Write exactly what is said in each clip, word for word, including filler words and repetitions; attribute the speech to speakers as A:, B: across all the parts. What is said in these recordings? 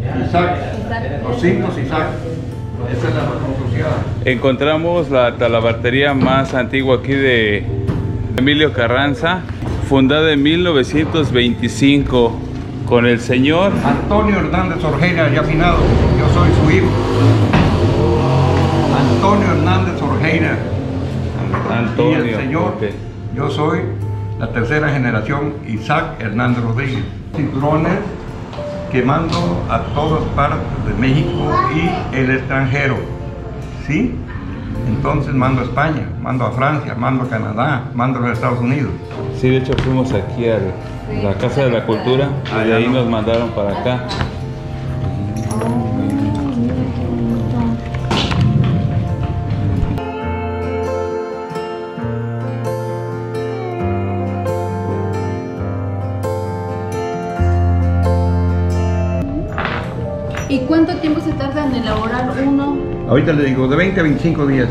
A: Isaac, los cinco Isaac. Esa es la razón social.
B: Encontramos la talabartería más antigua aquí de Emilio Carranza, fundada en mil novecientos veinticinco con el señor
A: Antonio Hernández Orjeira, ya afinado. Yo soy su hijo. Antonio Hernández Orjeira.
B: Antonio.
A: Y el señor,
B: okay.
A: Yo soy la tercera generación, Isaac Hernández Rodríguez. Cinturones que mando a todas partes de México y el extranjero, ¿sí? Entonces mando a España, mando a Francia, mando a Canadá, mando a los Estados Unidos.
B: Sí, de hecho fuimos aquí a la Casa de la Cultura y de ahí nos mandaron para acá.
C: ¿Y cuánto tiempo se tarda en elaborar uno?
A: Ahorita le digo, de veinte a veinticinco días.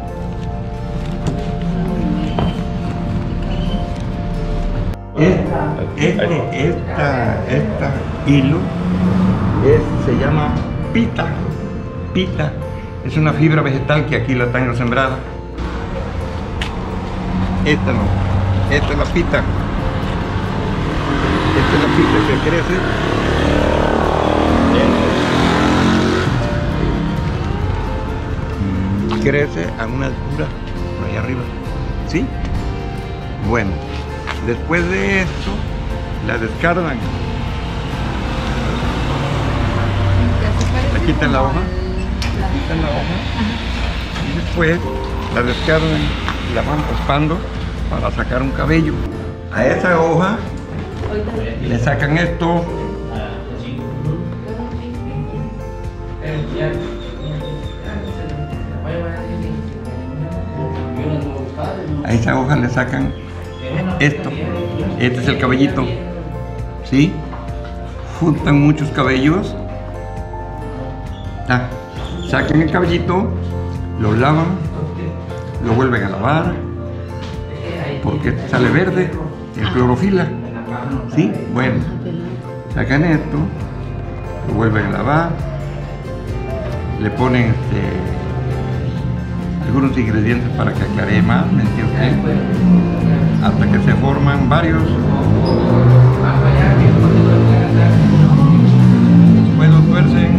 A: Esta, este, esta, esta hilo es, se llama pita. Pita es una fibra vegetal que aquí la tengo sembrada. Esta no, esta es la pita. Esta es la pita que crece. Crece a una altura por allá arriba, ¿sí? Bueno, después de esto la descargan, le quitan la hoja, le quitan la hoja y después la descargan y la van raspando para sacar un cabello. A esa hoja le sacan esto. A esa hoja le sacan esto. Este es el cabellito, ¿sí? Juntan muchos cabellos. Ah, sacan el cabellito, lo lavan, lo vuelven a lavar, porque sale verde, el clorofila, ¿sí? Bueno, sacan esto, lo vuelven a lavar, le ponen este algunos ingredientes para que aclare más, ¿me entiendes? Hasta que se forman varios. Después los tuercen.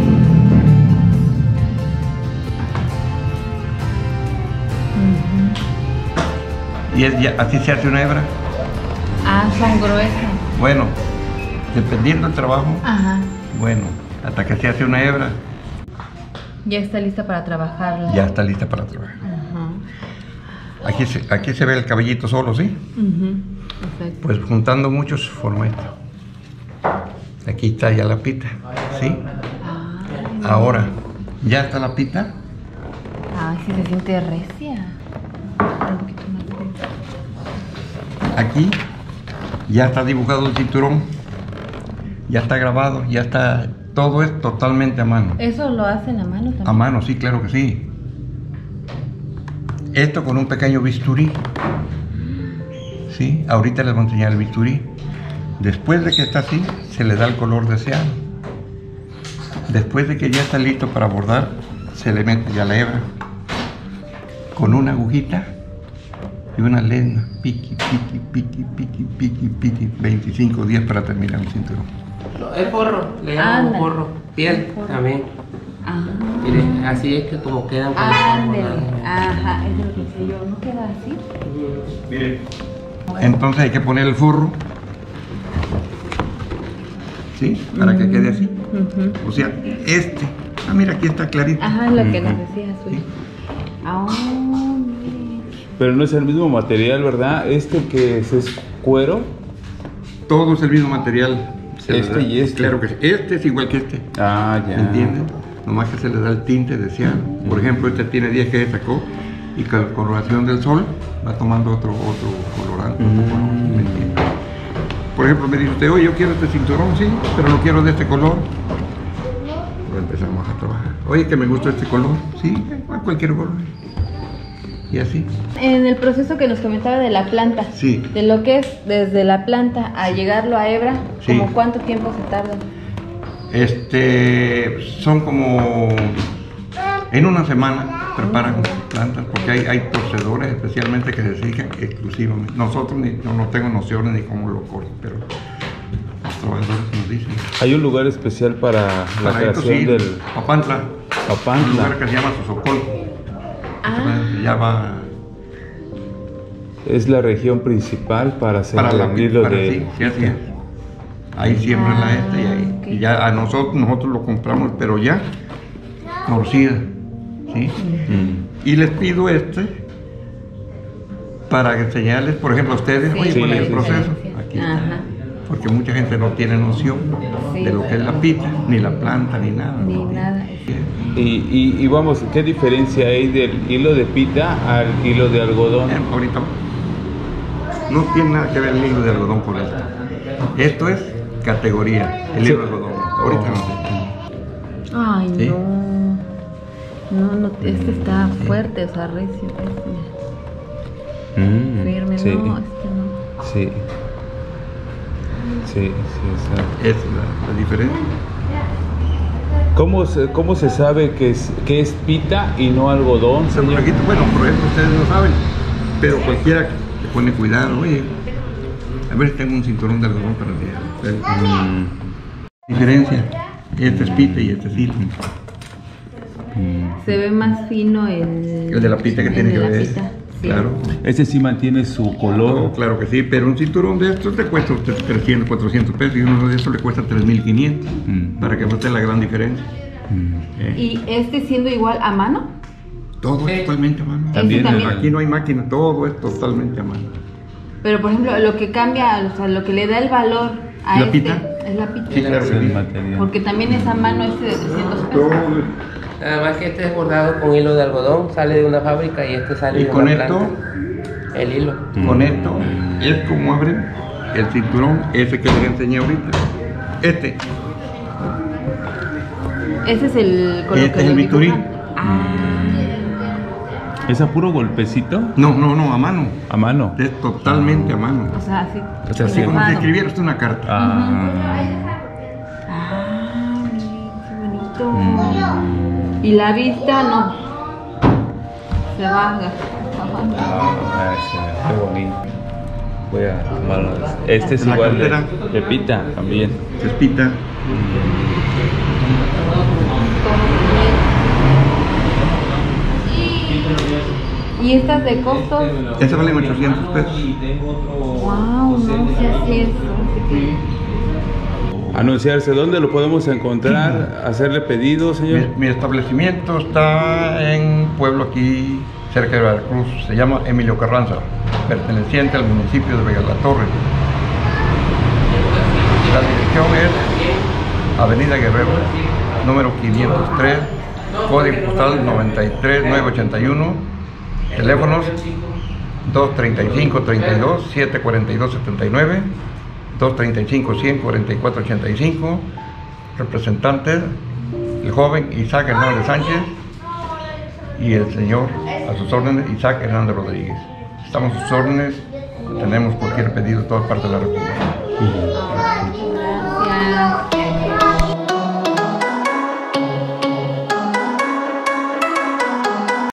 A: Y es ya, así se hace una hebra.
C: Ah, son gruesas.
A: Bueno, dependiendo del trabajo.
C: Ajá.
A: Bueno, hasta que se hace una hebra.
C: Ya está lista para trabajarla.
A: Ya está lista para trabajar.
C: Ajá.
A: Aquí se, aquí se ve el cabellito solo, ¿sí?
C: Uh-huh. Perfecto.
A: Pues juntando muchos forma esto. Aquí está ya la pita, ¿sí?
C: Ah,
A: Ahora, ya está la pita.
C: ay, sí se siente recia. Un poquito más.
A: Aquí ya está dibujado el cinturón. Ya está grabado, ya está. Todo es totalmente a mano.
C: ¿Eso lo hacen a mano también?
A: A mano, sí, claro que sí. Esto con un pequeño bisturí. Sí, ahorita les voy a enseñar el bisturí. Después de que está así, se le da el color deseado. Después de que ya está listo para bordar, se le mete ya la hebra. Con una agujita y una lena. Piqui, piqui, piqui, piqui, piqui, piqui. veinticinco días para terminar el cinturón.
D: No, es forro, le llaman forro, piel forro. También.
C: Ah.
D: Mire, así es que como quedan con
C: Ándele. Ajá, es lo que decía yo, ¿no queda así?
A: Mire. Entonces hay que poner el forro, ¿sí? Para que quede así. Uh-huh. O sea, este. Ah, mira, aquí está clarito.
C: Ajá, lo que nos decía su hijo. Ah, mire.
B: Pero no es el mismo material, ¿verdad? Este que es, es cuero.
A: Todo es el mismo material.
B: Este y este.
A: Claro que sí. Este es igual que este.
B: Ah, ya.
A: ¿Me entiendes? Nomás que se le da el tinte deseado. Por ejemplo, este tiene diez que sacó y con la coloración del sol va tomando otro, otro colorante, otro color, ¿me entiendes? Por ejemplo, me dice usted, oye, yo quiero este cinturón, sí, pero lo quiero de este color. Pues empezamos a trabajar. Oye, que me gusta este color, sí, cualquier color. Y así.
C: En el proceso que nos comentaba de la planta,
A: sí.
C: De lo que es desde la planta a llegarlo a hebra,
A: sí.
C: ¿Cómo cuánto tiempo se tarda?
A: Este, son como en una semana preparan plantas porque hay, hay torcedores especialmente que se dedican exclusivamente. Nosotros ni, yo no tengo nociones ni cómo lo cortan, pero los trabajadores nos dicen.
B: Hay un lugar especial para, para la creación sí, del
A: Papantla.
B: Papantla.
A: Un lugar que se llama Sosocol. Ah. Ya va.
B: Es la región principal para hacer
A: para
B: el hilo
A: para
B: de.
A: Sí, sí, así es. Ahí siempre ah, la este y ahí. Okay. Y ya a nosotros nosotros lo compramos, pero ya torcida. ¿Sí? Mm. Y les pido este para enseñarles, por ejemplo, a ustedes, sí, oye, sí, ¿cuál es el proceso? Sí, sí. Aquí está. Ajá. Porque mucha gente no tiene noción sí, de lo que es la pita, ni la planta, ni nada.
C: Ni ¿no? nada.
B: Y, y, y vamos, ¿qué diferencia hay del hilo de pita al hilo de algodón?
A: Eh, ahorita no tiene nada que ver el hilo de algodón con esto. Esto es categoría, el hilo sí. de algodón. Ahorita oh. no sé.
C: Ay, ¿sí? no. No, no, este está fuerte, o sea, recio, recio. Mm, firme,
B: sí.
C: no, este no.
B: Sí. Sí, sí, exacto.
A: Esa es la, la diferencia.
B: ¿Cómo se, cómo se sabe que es, que es pita y no algodón, señor?
A: Bueno, por ejemplo, ustedes no saben, pero cualquiera le pone cuidado, oye, a ver si tengo un cinturón de algodón para el día. Mm. Diferencia, este es pita y este es hilo.
C: Se ve más fino el,
A: el de la pita que tiene que ver. Sí. Claro.
B: Ese sí mantiene su color.
A: No, claro que sí, pero un cinturón de estos te cuesta trescientos, cuatrocientos pesos y uno de estos le cuesta tres mil quinientos mm. para que note la gran diferencia.
C: Mm. Eh. ¿Y este siendo igual a mano?
A: Todo es totalmente a mano.
B: ¿También?
A: ¿También? Aquí no hay máquina, todo es totalmente a mano.
C: Pero por ejemplo, lo que cambia, o sea, lo que le da el valor a
A: ¿La
C: este
A: pita?
C: Es la pita.
A: Sí, claro,
B: es el material.
C: Porque también es a mano este de trescientos pesos.
D: Nada más que este es bordado con hilo de algodón, sale de una fábrica y este sale
A: ¿Y
D: de
A: con
D: una
A: esto?
D: planta. El hilo.
A: Con esto es como abren el cinturón, ese que les enseñé ahorita. Este.
C: Ese es el con
A: Este
C: lo que
A: es el bisturí.
C: Ah.
B: ¿Es a puro golpecito?
A: No, no, no, a mano.
B: ¿A mano?
A: Es totalmente a mano.
C: O sea, así.
B: O sea,
A: así como si escribiera usted una carta.
B: Ah.
C: Ah, qué bonito. Mm. Y la vista no. Se baja.
B: Ah, qué bonito. Voy a tomarlo. Este es igual de, de pita también.
A: Es pita.
C: ¿Y estas de costos?
A: Esta vale ochocientos pesos.
C: Wow, no sé si es.
B: Anunciarse, ¿dónde lo podemos encontrar? ¿Hacerle pedido, señor?
A: Mi, mi establecimiento está en un pueblo aquí cerca de Veracruz, se llama Emilio Carranza, perteneciente al municipio de Vega la Torre. La dirección es Avenida Guerrero, número quinientos tres, código postal noventa y tres mil novecientos ochenta y uno, teléfonos dos treinta y cinco, treinta y dos, siete cuarenta y dos, setenta y nueve, dos treinta y cinco, cien, cuarenta y cuatro, ochenta y cinco, representantes, el joven Isaac Hernández Sánchez y el señor, a sus órdenes, Isaac Hernández Rodríguez. Estamos a sus órdenes, tenemos cualquier pedido de todas partes de la República.